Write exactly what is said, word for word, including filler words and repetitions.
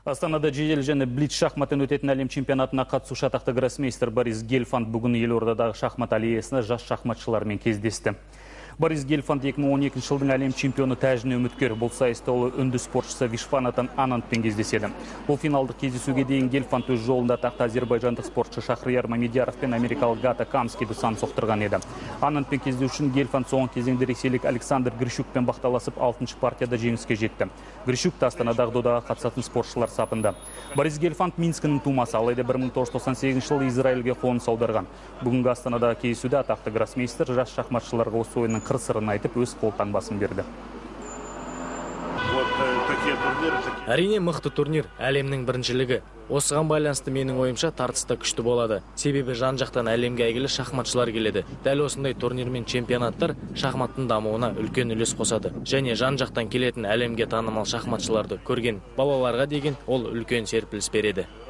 Астанада жедел және блиц шахматтан өтетін әлем чемпионатына қатысушы атақты гроссмейстер Борис Гельфанд бүгін елордадағы шахмат аллеясында жас шахматшылармен кездесті. Борис Гельфанд екі мың он екінші жылдың әлем чемпионы тәжіне үміткер. Бұл сайыста ол үнді спортшысы Вишванатан Анандпен кездеседі. Бұл финалдық кездесуге дейін Гельфанд өз жолында атақты азербайжандық спортшы Шахрияр Мамедьяров пен америкалық Гата Камскийді сан соқтырған еді. Анандпен кездесу үшін Гельфанд соңғы кезеңде ресейлік Александр Грищукпен бақталасып алтыншы партияда жеңіске жетті. Грищук та Астанадағы додаға қатысатын спортшылар сапында. Борис Гельфанд Минскінің тумасы, алайда бір мың тоғыз жүз тоқсан сегізінші жылы Израильге қоныс аударған. Бүгінгі Астанадағы кездесуде атақты гроссмейстер жас шахматшыларға осы ойынның қыр-сырын айтып өз қолтаңбасын берді. Әрине мықты турнир, әлемнің біріншілігі. Осыған байланысты менің ойымша тартысты күшті болады. Себебі жан-жақтан әлемге әйгілі шахматшылар келеді. Дәл осындай турнир мен чемпионаттар шахматтың дамуына үлкен үлес қосады. Және жан-жақтан келетін әлемге танымал шахматшыларды көрген балаларға деген ол үлкен серпіліс береді.